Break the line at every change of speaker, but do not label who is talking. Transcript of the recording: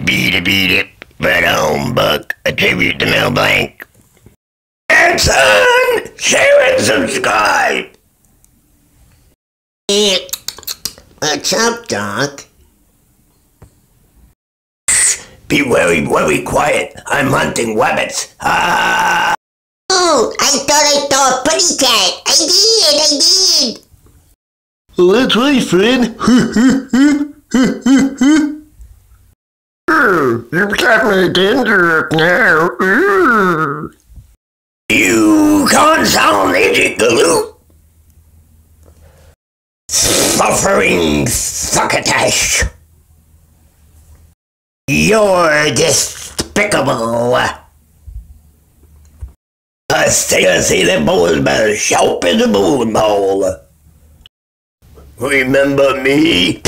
Beat it, but buck, a tribute to Mel Blanc. And son, share and subscribe.
What's up, Doc?
Be very quiet. I'm hunting rabbits. Ah!
Oh, I thought I saw a pretty cat. I did.
Well, that's right, friend. You've got me danger now.
You can't sound idiot, Galoot. Suffering succotash. You're despicable. I see the bull bell shout in the moon hole. Remember me?